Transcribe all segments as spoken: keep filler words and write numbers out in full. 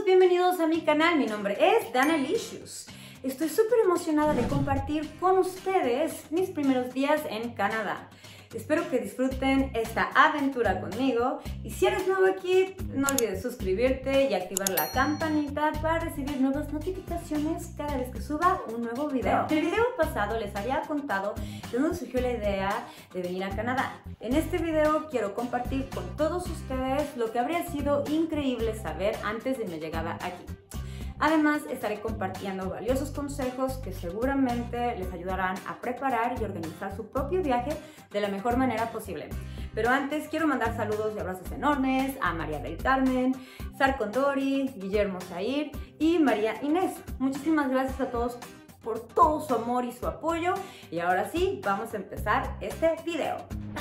bienvenidos a mi canal. Mi nombre es Danalicious. Estoy súper emocionada de compartir con ustedes mis primeros días en Canadá. Espero que disfruten esta aventura conmigo y si eres nuevo aquí, no olvides suscribirte y activar la campanita para recibir nuevas notificaciones cada vez que suba un nuevo video. En el video pasado les había contado de dónde surgió la idea de venir a Canadá. En este video quiero compartir con todos ustedes lo que habría sido increíble saber antes de mi llegada aquí. Además, estaré compartiendo valiosos consejos que seguramente les ayudarán a preparar y organizar su propio viaje de la mejor manera posible. Pero antes, quiero mandar saludos y abrazos enormes a María del Carmen, Sar Condori, Guillermo Zair y María Inés. Muchísimas gracias a todos por todo su amor y su apoyo. Y ahora sí, vamos a empezar este video.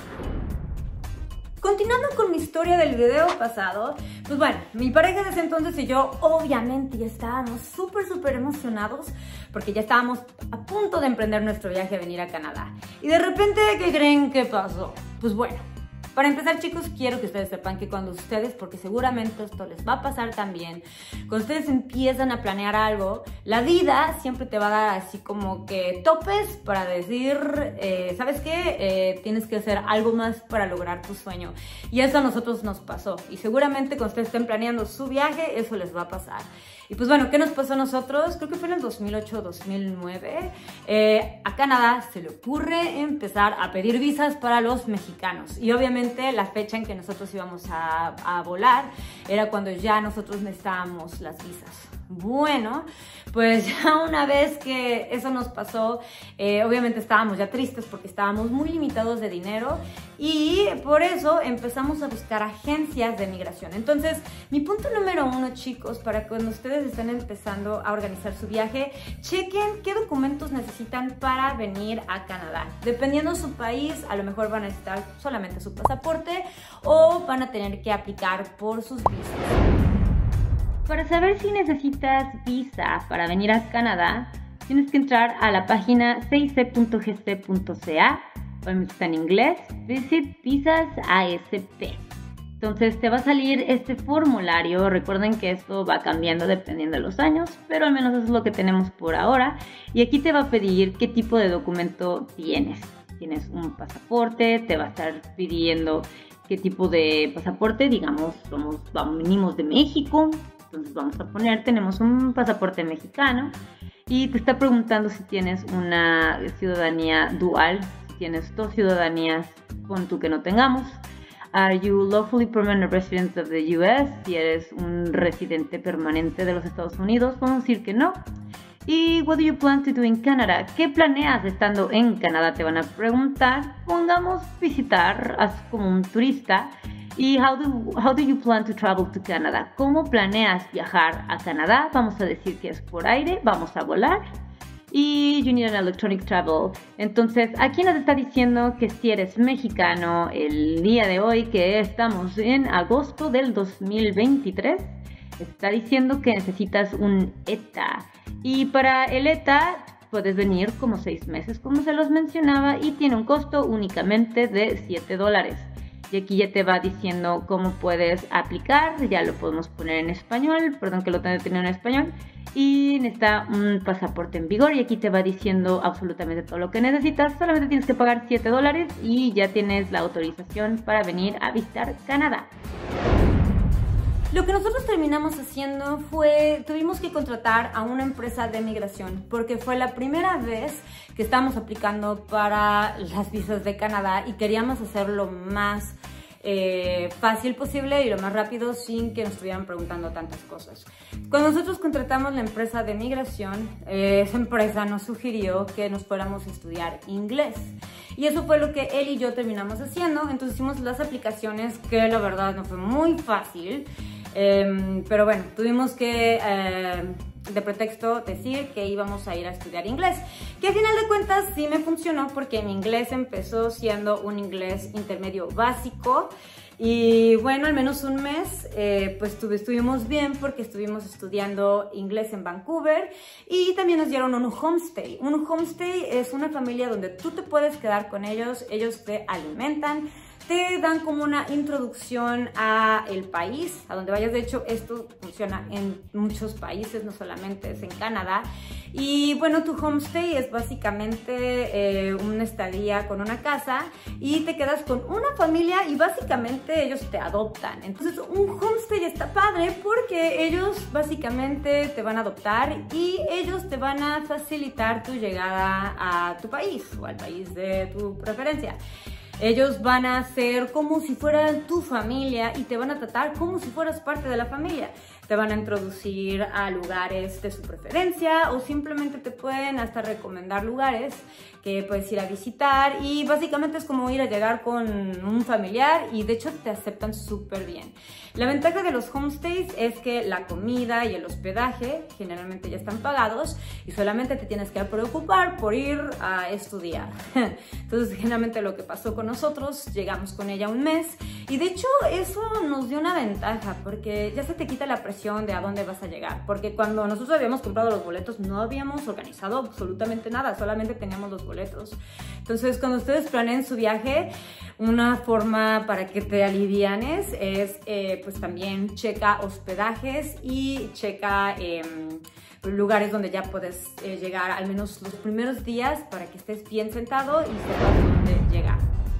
Continuando con mi historia del video pasado, pues bueno, mi pareja de ese entonces y yo obviamente ya estábamos súper súper emocionados porque ya estábamos a punto de emprender nuestro viaje a venir a Canadá. Y de repente, ¿qué creen que pasó? Pues bueno, para empezar, chicos, quiero que ustedes sepan que cuando ustedes, porque seguramente esto les va a pasar también, cuando ustedes empiezan a planear algo, la vida siempre te va a dar así como que topes para decir, eh, ¿sabes qué? Eh, tienes que hacer algo más para lograr tu sueño. Y eso a nosotros nos pasó. Y seguramente cuando ustedes estén planeando su viaje, eso les va a pasar. Y pues bueno, ¿qué nos pasó a nosotros? Creo que fue en el dos mil ocho dos mil nueve. Eh, a Canadá se le ocurre empezar a pedir visas para los mexicanos. Y obviamente la fecha en que nosotros íbamos a, a volar era cuando ya nosotros necesitábamos las visas. Bueno, pues ya una vez que eso nos pasó, eh, obviamente estábamos ya tristes porque estábamos muy limitados de dinero y por eso empezamos a buscar agencias de migración. Entonces, mi punto número uno, chicos, para cuando ustedes estén empezando a organizar su viaje, chequen qué documentos necesitan para venir a Canadá. Dependiendo de su país, a lo mejor van a necesitar solamente su pasaporte o van a tener que aplicar por sus visas. Para saber si necesitas visa para venir a Canadá, tienes que entrar a la página c i c punto g c punto c a, obviamente está en inglés, Visit Visas A S P. Entonces te va a salir este formulario, recuerden que esto va cambiando dependiendo de los años, pero al menos eso es lo que tenemos por ahora. Y aquí te va a pedir qué tipo de documento tienes. Tienes un pasaporte, te va a estar pidiendo qué tipo de pasaporte, digamos, somos, venimos de México. Entonces vamos a poner, tenemos un pasaporte mexicano y te está preguntando si tienes una ciudadanía dual, si tienes dos ciudadanías, pon tú que no tengamos. Are you lawfully permanent resident of the U S? Si eres un residente permanente de los Estados Unidos, vamos a decir que no. Y what do you plan to do in Canada? ¿Qué planeas estando en Canadá? Te van a preguntar. Pongamos visitar, haz como un turista. Y how do, how do you plan to travel to Canada? ¿Cómo planeas viajar a Canadá? Vamos a decir que es por aire, vamos a volar. Y you need an electronic travel. Entonces, aquí nos está diciendo que si eres mexicano, el día de hoy, que estamos en agosto del dos mil veintitrés, está diciendo que necesitas un E T A. Y para el E T A puedes venir como seis meses, como se los mencionaba, y tiene un costo únicamente de siete dólares. Y aquí ya te va diciendo cómo puedes aplicar, ya lo podemos poner en español, perdón que lo tenga que tener en español, y necesita un pasaporte en vigor y aquí te va diciendo absolutamente todo lo que necesitas, solamente tienes que pagar siete dólares y ya tienes la autorización para venir a visitar Canadá. Lo que nosotros terminamos haciendo fue, tuvimos que contratar a una empresa de migración porque fue la primera vez que estábamos aplicando para las visas de Canadá y queríamos hacerlo más eh, fácil posible y lo más rápido sin que nos estuvieran preguntando tantas cosas. Cuando nosotros contratamos la empresa de migración, eh, esa empresa nos sugirió que nos fuéramos a estudiar inglés. Y eso fue lo que él y yo terminamos haciendo. Entonces hicimos las aplicaciones, que la verdad no fue muy fácil. Eh, pero bueno, tuvimos que, eh, de pretexto, decir que íbamos a ir a estudiar inglés. Que al final de cuentas sí me funcionó porque mi inglés empezó siendo un inglés intermedio básico. Y bueno, al menos un mes, eh, pues estuvimos bien porque estuvimos estudiando inglés en Vancouver y también nos dieron un homestay. Un homestay es una familia donde tú te puedes quedar con ellos, ellos te alimentan, te dan como una introducción a el país, a donde vayas. De hecho, esto funciona en muchos países, no solamente es en Canadá. Y bueno, tu homestay es básicamente eh, una estadía con una casa y te quedas con una familia y básicamente ellos te adoptan. Entonces un homestay está padre porque ellos básicamente te van a adoptar y ellos te van a facilitar tu llegada a tu país o al país de tu preferencia. Ellos van a ser como si fueran tu familia y te van a tratar como si fueras parte de la familia. Te van a introducir a lugares de su preferencia o simplemente te pueden hasta recomendar lugares que puedes ir a visitar y básicamente es como ir a llegar con un familiar y de hecho te aceptan súper bien. La ventaja de los homestays es que la comida y el hospedaje generalmente ya están pagados y solamente te tienes que preocupar por ir a estudiar. Entonces generalmente lo que pasó con nosotros, llegamos con ella un mes y de hecho eso nos dio una ventaja porque ya se te quita la presión de a dónde vas a llegar, porque cuando nosotros habíamos comprado los boletos no habíamos organizado absolutamente nada, solamente teníamos los boletos. Entonces cuando ustedes planeen su viaje, una forma para que te alivianes es eh, pues también checa hospedajes y checa eh, lugares donde ya puedes eh, llegar al menos los primeros días para que estés bien sentado y sepas dónde llegar.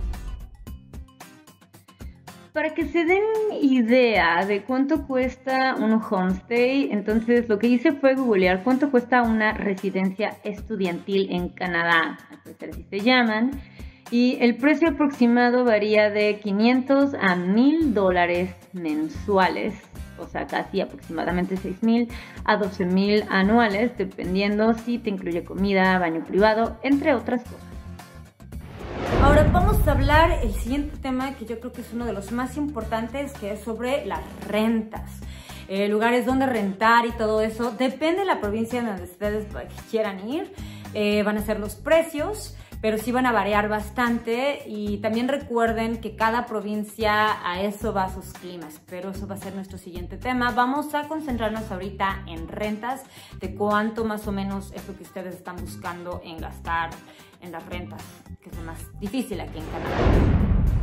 Para que se den idea de cuánto cuesta un homestay, entonces lo que hice fue googlear cuánto cuesta una residencia estudiantil en Canadá, así se llaman, y el precio aproximado varía de quinientos a mil dólares mensuales, o sea, casi aproximadamente seis mil a doce mil anuales, dependiendo si te incluye comida, baño privado, entre otras cosas. Ahora vamos a hablar el siguiente tema que yo creo que es uno de los más importantes, que es sobre las rentas. Eh, lugares donde rentar y todo eso. Depende de la provincia en donde ustedes quieran ir, eh, van a ser los precios, pero sí van a variar bastante y también recuerden que cada provincia a eso va a sus climas, pero eso va a ser nuestro siguiente tema. Vamos a concentrarnos ahorita en rentas, de cuánto más o menos es lo que ustedes están buscando en gastar en las rentas, que es lo más difícil aquí en Canadá.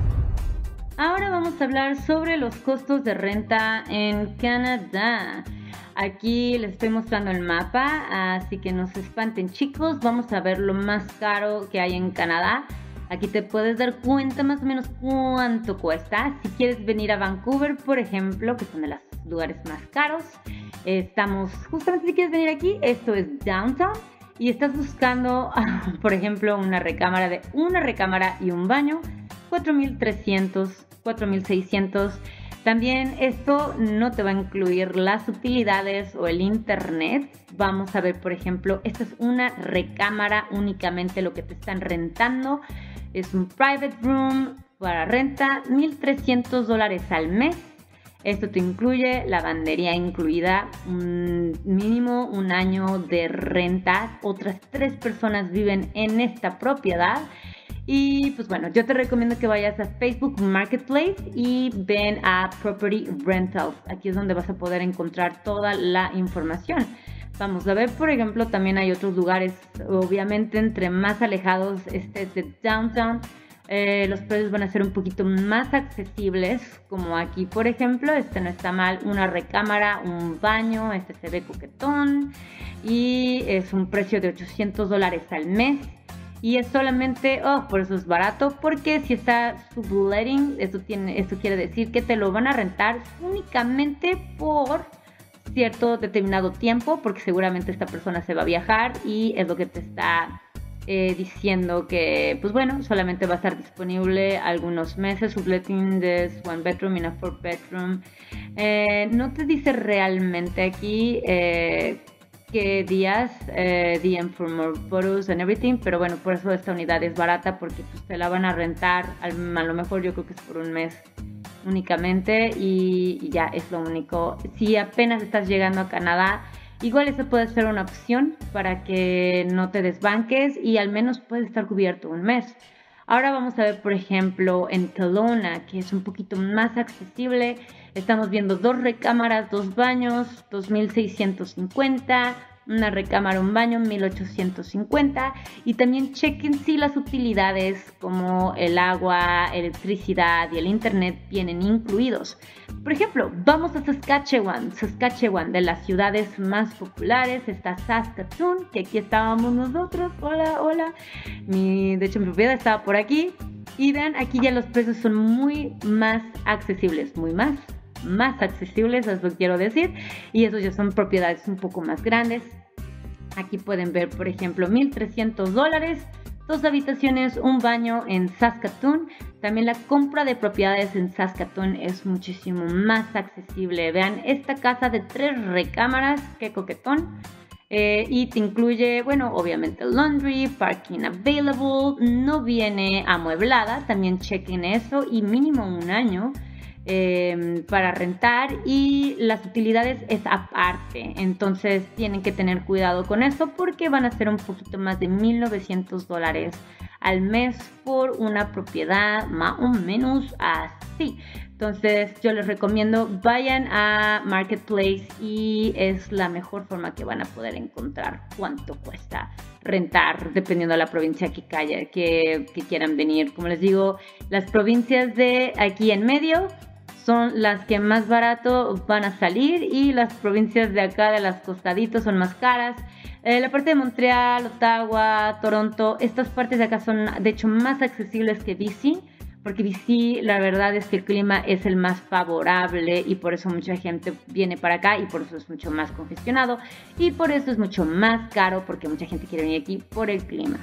Ahora vamos a hablar sobre los costos de renta en Canadá. Aquí les estoy mostrando el mapa, así que no se espanten, chicos. Vamos a ver lo más caro que hay en Canadá. Aquí te puedes dar cuenta más o menos cuánto cuesta. Si quieres venir a Vancouver, por ejemplo, que son de los lugares más caros, estamos justamente, si quieres venir aquí, esto es downtown. Y estás buscando, por ejemplo, una recámara de una recámara y un baño, cuatro mil trescientos, cuatro mil seiscientos. También esto no te va a incluir las utilidades o el internet. Vamos a ver, por ejemplo, esta es una recámara, únicamente lo que te están rentando. Es un private room para renta, mil trescientos dólares al mes. Esto te incluye lavandería incluida, un mínimo un año de renta. Otras tres personas viven en esta propiedad. Y pues bueno, yo te recomiendo que vayas a Facebook Marketplace y ven a Property Rentals. Aquí es donde vas a poder encontrar toda la información. Vamos a ver, por ejemplo, también hay otros lugares, obviamente entre más alejados estés de downtown, Eh, los precios van a ser un poquito más accesibles, como aquí por ejemplo, este no está mal, una recámara, un baño, este se ve coquetón y es un precio de ochocientos dólares al mes y es solamente, oh, por eso es barato, porque si está subletting, esto, tiene, esto quiere decir que te lo van a rentar únicamente por cierto determinado tiempo, porque seguramente esta persona se va a viajar y es lo que te está Eh, diciendo que, pues bueno, solamente va a estar disponible algunos meses, subletting this one bedroom in a four bedroom. Eh, no te dice realmente aquí eh, qué días, eh, D M for more photos and everything, pero bueno, por eso esta unidad es barata, porque pues, te la van a rentar, al, a lo mejor yo creo que es por un mes únicamente y, y ya es lo único. Si apenas estás llegando a Canadá, igual eso puede ser una opción para que no te desbanques y al menos puedes estar cubierto un mes. Ahora vamos a ver, por ejemplo, en Kelowna, que es un poquito más accesible. Estamos viendo dos recámaras, dos baños, dos mil seiscientos cincuenta, una recámara, un baño, mil ochocientos cincuenta. Y también chequen si las utilidades como el agua, electricidad y el internet vienen incluidos. Por ejemplo, vamos a Saskatchewan. Saskatchewan, de las ciudades más populares, está Saskatoon, que aquí estábamos nosotros. Hola, hola. Mi, de hecho, mi propiedad estaba por aquí. Y vean, aquí ya los precios son muy más accesibles, muy más, más accesibles, es lo que quiero decir. Y esos ya son propiedades un poco más grandes. Aquí pueden ver, por ejemplo, mil trescientos dólares, dos habitaciones, un baño en Saskatoon. También la compra de propiedades en Saskatoon es muchísimo más accesible. Vean, esta casa de tres recámaras, qué coquetón. Eh, y te incluye, bueno, obviamente laundry, parking available, no viene amueblada, también chequen eso, y mínimo un año eh, para rentar, y las utilidades es aparte. Entonces tienen que tener cuidado con eso porque van a ser un poquito más de mil novecientos dólares al mes por una propiedad, más o menos así. Entonces yo les recomiendo vayan a Marketplace y es la mejor forma que van a poder encontrar cuánto cuesta rentar dependiendo de la provincia que, calla, que, que quieran venir. Como les digo, las provincias de aquí en medio son las que más barato van a salir y las provincias de acá de las costaditos son más caras. Eh, la parte de Montreal, Ottawa, Toronto, estas partes de acá son de hecho más accesibles que B C, porque B C la verdad es que el clima es el más favorable y por eso mucha gente viene para acá y por eso es mucho más congestionado y por eso es mucho más caro porque mucha gente quiere venir aquí por el clima.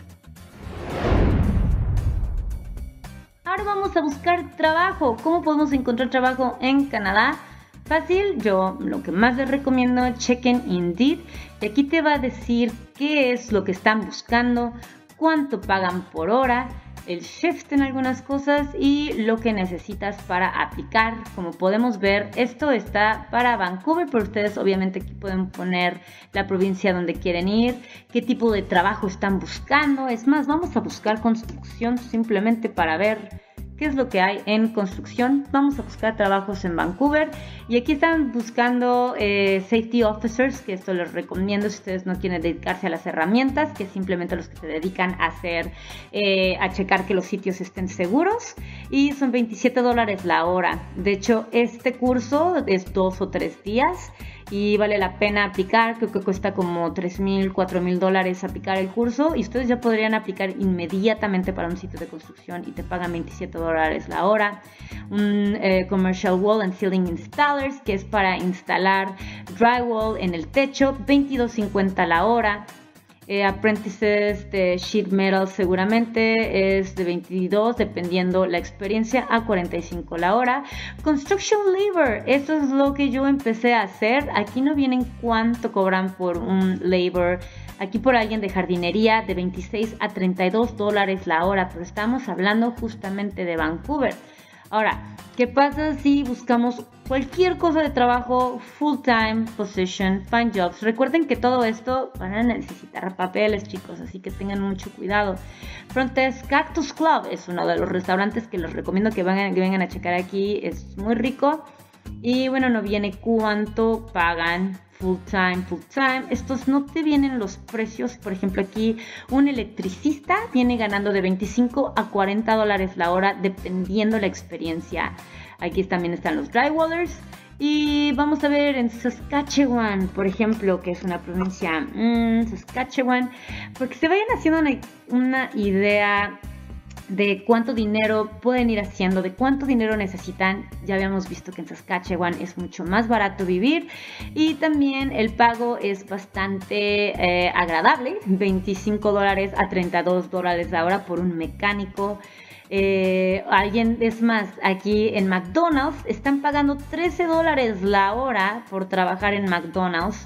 Ahora vamos a buscar trabajo. ¿Cómo podemos encontrar trabajo en Canadá? Fácil, yo lo que más les recomiendo, chequen Indeed y aquí te va a decir qué es lo que están buscando, cuánto pagan por hora, el shift en algunas cosas y lo que necesitas para aplicar. Como podemos ver, esto está para Vancouver, pero ustedes obviamente aquí pueden poner la provincia donde quieren ir, qué tipo de trabajo están buscando. Es más, vamos a buscar construcción simplemente para ver qué es lo que hay en construcción. Vamos a buscar trabajos en Vancouver y aquí están buscando eh, safety officers, que esto les recomiendo si ustedes no quieren dedicarse a las herramientas, que simplemente los que se dedican a hacer, eh, a checar que los sitios estén seguros, y son veintisiete dólares la hora. De hecho, este curso es dos o tres días y vale la pena aplicar. Creo que cuesta como tres mil, cuatro mil dólares aplicar el curso y ustedes ya podrían aplicar inmediatamente para un sitio de construcción y te pagan veintisiete dólares la hora. Un eh, commercial wall and ceiling installers, que es para instalar drywall en el techo, veintidós cincuenta la hora. Eh, apprentices de sheet metal seguramente es de veintidós, dependiendo la experiencia, a cuarenta y cinco la hora. Construction labor, eso es lo que yo empecé a hacer. Aquí no vienen cuánto cobran por un labor. Aquí por alguien de jardinería de veintiséis a treinta y dos dólares la hora, pero estamos hablando justamente de Vancouver. Ahora, ¿qué pasa si buscamos cualquier cosa de trabajo, full-time position, find jobs? Recuerden que todo esto van a necesitar papeles, chicos, así que tengan mucho cuidado. Front Desk Cactus Club es uno de los restaurantes que les recomiendo que vengan, que vengan a checar aquí. Es muy rico y bueno, no viene cuánto pagan. Full time, full time. Estos no te vienen los precios. Por ejemplo, aquí un electricista viene ganando de veinticinco a cuarenta dólares la hora, dependiendo la experiencia. Aquí también están los drywallers. Y vamos a ver en Saskatchewan, por ejemplo, que es una provincia, mmm, Saskatchewan, porque se vayan haciendo una, una idea de cuánto dinero pueden ir haciendo, de cuánto dinero necesitan. Ya habíamos visto que en Saskatchewan es mucho más barato vivir y también el pago es bastante eh, agradable, veinticinco dólares a treinta y dos dólares la hora por un mecánico. Eh, alguien, es más, aquí en McDonald's están pagando trece dólares la hora por trabajar en McDonald's.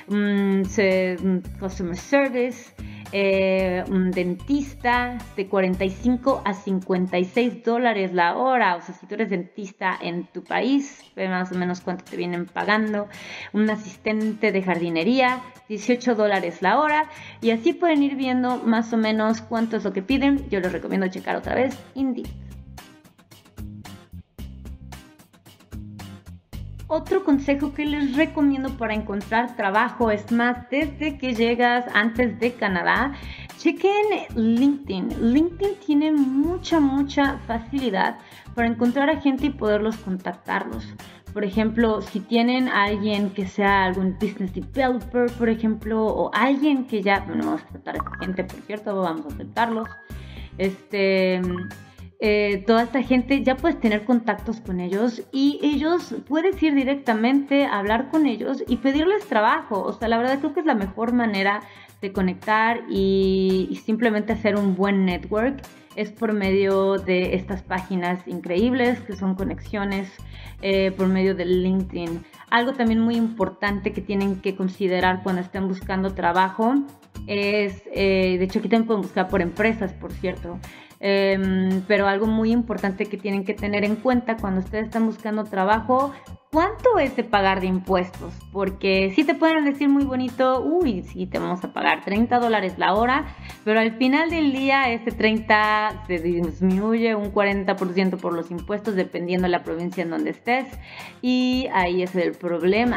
Mm, se, customer service. Eh, un dentista de cuarenta y cinco a cincuenta y seis dólares la hora. O sea, si tú eres dentista en tu país, ve más o menos cuánto te vienen pagando. Un asistente de jardinería, dieciocho dólares la hora. Y así pueden ir viendo más o menos cuánto es lo que piden. Yo les recomiendo checar otra vez Indeed. Otro consejo que les recomiendo para encontrar trabajo, es más, desde que llegas antes de Canadá, chequen LinkedIn. LinkedIn tiene mucha, mucha facilidad para encontrar a gente y poderlos contactarlos. Por ejemplo, si tienen a alguien que sea algún business developer, por ejemplo, o alguien que ya, bueno, vamos a tratar a esta gente, por cierto, vamos a aceptarlos. Este... Eh, toda esta gente, ya puedes tener contactos con ellos y ellos, puedes ir directamente a hablar con ellos y pedirles trabajo. O sea, la verdad creo que es la mejor manera de conectar y, y simplemente hacer un buen network. Es por medio de estas páginas increíbles que son conexiones, eh, por medio de LinkedIn. Algo también muy importante que tienen que considerar cuando estén buscando trabajo es, eh, de hecho aquí también pueden buscar por empresas, por cierto. Um, pero algo muy importante que tienen que tener en cuenta cuando ustedes están buscando trabajo, ¿cuánto es de pagar de impuestos? Porque sí te pueden decir muy bonito, uy, sí, te vamos a pagar treinta dólares la hora, pero al final del día ese treinta se disminuye un cuarenta por ciento por los impuestos dependiendo de la provincia en donde estés, y ahí es el problema.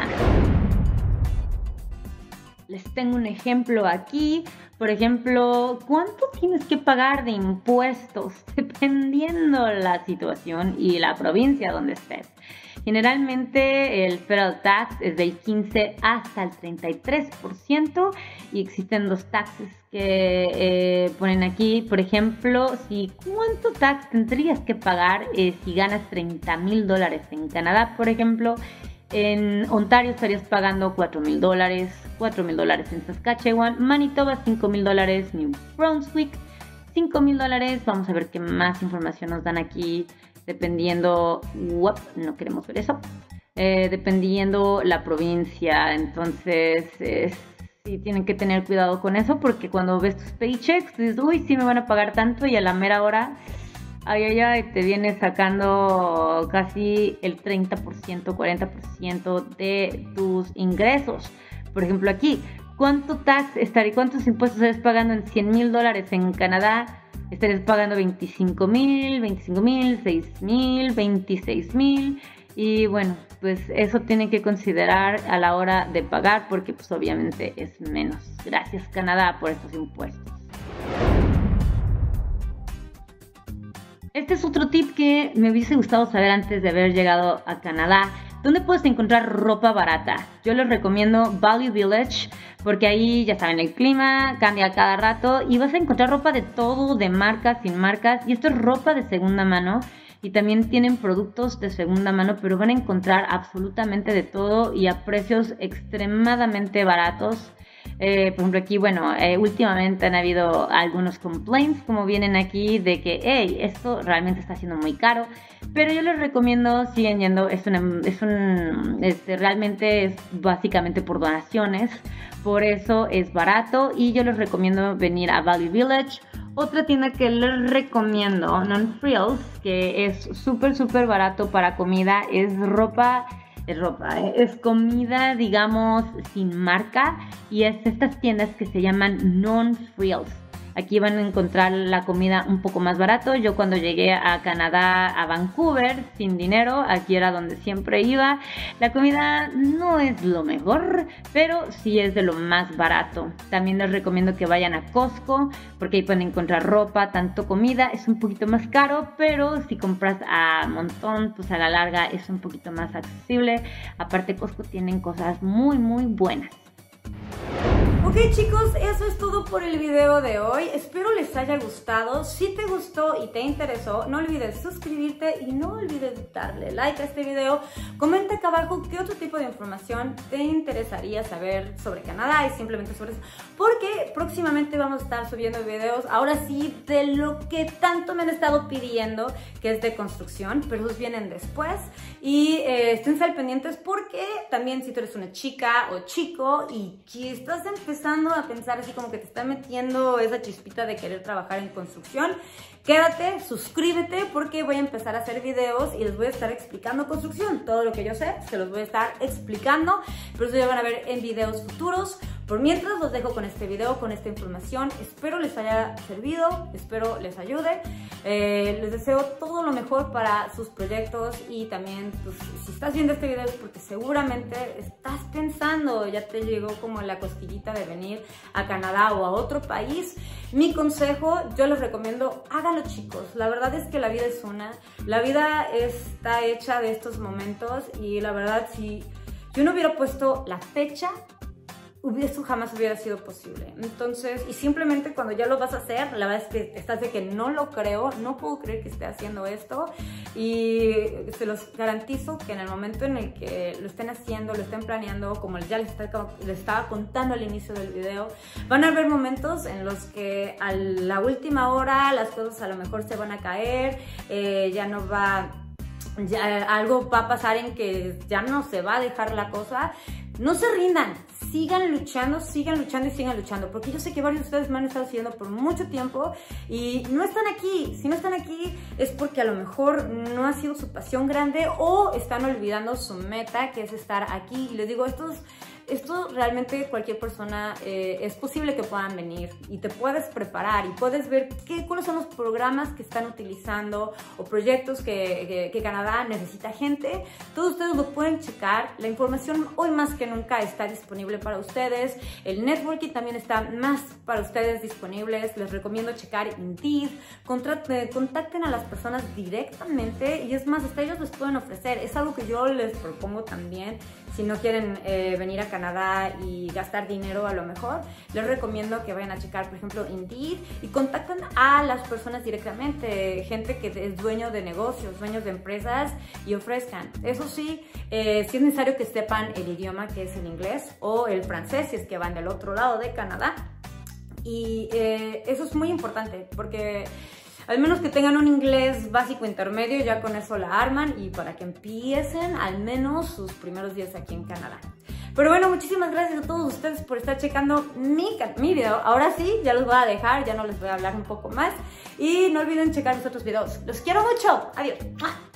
Les tengo un ejemplo aquí. Por ejemplo, ¿cuánto tienes que pagar de impuestos? Dependiendo la situación y la provincia donde estés. Generalmente el federal tax es del quince hasta el treinta y tres por ciento y existen dos taxes que eh, ponen aquí. Por ejemplo, si ¿cuánto tax tendrías que pagar eh, si ganas treinta mil dólares en Canadá, por ejemplo? En Ontario estarías pagando cuatro mil dólares, cuatro mil dólares en Saskatchewan, Manitoba cinco mil dólares, New Brunswick cinco mil dólares. Vamos a ver qué más información nos dan aquí, dependiendo, uop, no queremos ver eso, eh, dependiendo la provincia. Entonces, eh, sí tienen que tener cuidado con eso, porque cuando ves tus paychecks, dices, uy, sí me van a pagar tanto, y a la mera hora, ay, ay, ay, te viene sacando casi el treinta por ciento, cuarenta por ciento de tus ingresos. Por ejemplo, aquí, ¿cuánto tax estaría, cuántos impuestos estarías pagando en cien mil dólares en Canadá? Estarías pagando veinticinco mil, veinticinco mil, seis mil, veintiséis mil. Y bueno, pues eso tienen que considerar a la hora de pagar, porque pues obviamente es menos. Gracias, Canadá, por estos impuestos. Este es otro tip que me hubiese gustado saber antes de haber llegado a Canadá. ¿Dónde puedes encontrar ropa barata? Yo les recomiendo Value Village, porque ahí, ya saben, el clima cambia cada rato y vas a encontrar ropa de todo, de marcas, sin marcas. Y esto es ropa de segunda mano y también tienen productos de segunda mano, pero van a encontrar absolutamente de todo y a precios extremadamente baratos. Eh, por ejemplo, aquí, bueno, eh, últimamente han habido algunos complaints, como vienen aquí, de que, hey, esto realmente está siendo muy caro, pero yo les recomiendo, siguen yendo, es, una, es un, este, realmente es básicamente por donaciones, por eso es barato, y yo les recomiendo venir a Value Village. Otra tienda que les recomiendo, Non Frills, que es súper, súper barato para comida, es ropa... Es ropa, ¿eh? Es comida, digamos, sin marca, y es estas tiendas que se llaman Non-Frills. Aquí van a encontrar la comida un poco más barato. Yo cuando llegué a Canadá, a Vancouver, sin dinero, aquí era donde siempre iba. La comida no es lo mejor, pero sí es de lo más barato. También les recomiendo que vayan a Costco, porque ahí pueden encontrar ropa, tanto comida. Es un poquito más caro, pero si compras a montón, pues a la larga es un poquito más accesible. Aparte, Costco tienen cosas muy, muy buenas. Ok, chicos, eso es todo por el video de hoy. Espero les haya gustado. Si te gustó y te interesó, no olvides suscribirte y no olvides darle like a este video. Comenta acá abajo qué otro tipo de información te interesaría saber sobre Canadá y simplemente sobre eso, porque próximamente vamos a estar subiendo videos, ahora sí, de lo que tanto me han estado pidiendo, que es de construcción, pero esos vienen después. Y eh, esténse al pendientes, porque también si tú eres una chica o chico y que estás empezando a pensar así como que te está metiendo esa chispita de querer trabajar en construcción, quédate, suscríbete, porque voy a empezar a hacer videos y les voy a estar explicando construcción. Todo lo que yo sé se los voy a estar explicando, pero eso ya van a ver en videos futuros, Por mientras los dejo con este video, con esta información. Espero les haya servido, espero les ayude. Eh, les deseo todo lo mejor para sus proyectos y también pues, si estás viendo este video es porque seguramente estás pensando, ya te llegó como la cosquillita de venir a Canadá o a otro país. Mi consejo, yo les recomiendo, háganlo chicos. La verdad es que la vida es una, la vida está hecha de estos momentos y la verdad si yo no hubiera puesto la fecha, eso jamás hubiera sido posible. Entonces, y simplemente cuando ya lo vas a hacer, la verdad es que estás de que no lo creo, no puedo creer que esté haciendo esto y se los garantizo que en el momento en el que lo estén haciendo, lo estén planeando, como ya les, está, les estaba contando al inicio del video, van a haber momentos en los que a la última hora las cosas a lo mejor se van a caer, eh, ya no va... Ya, algo va a pasar en que ya no se va a dejar la cosa. No se rindan, sigan luchando, sigan luchando y sigan luchando, porque yo sé que varios de ustedes me han estado siguiendo por mucho tiempo y no están aquí. Si no están aquí es porque a lo mejor no ha sido su pasión grande o están olvidando su meta, que es estar aquí. Y les digo, estos... Esto realmente cualquier persona eh, es posible que puedan venir y te puedes preparar y puedes ver qué, cuáles son los programas que están utilizando o proyectos que, que, que Canadá necesita gente. Todos ustedes lo pueden checar. La información hoy más que nunca está disponible para ustedes. El networking también está más para ustedes disponibles. Les recomiendo checar Indeed. Contacten, contacten a las personas directamente y es más, hasta ellos les pueden ofrecer. Es algo que yo les propongo también. Si no quieren eh, venir a Canadá y gastar dinero a lo mejor, les recomiendo que vayan a checar, por ejemplo, Indeed y contacten a las personas directamente, gente que es dueño de negocios, dueños de empresas y ofrezcan. Eso sí, eh, si es necesario que sepan el idioma que es el inglés o el francés si es que van del otro lado de Canadá. Y eh, eso es muy importante porque... Al menos que tengan un inglés básico intermedio, ya con eso la arman y para que empiecen al menos sus primeros días aquí en Canadá. Pero bueno, muchísimas gracias a todos ustedes por estar checando mi, mi video. Ahora sí, ya los voy a dejar, ya no les voy a hablar un poco más. Y no olviden checar mis otros videos. Los quiero mucho. Adiós.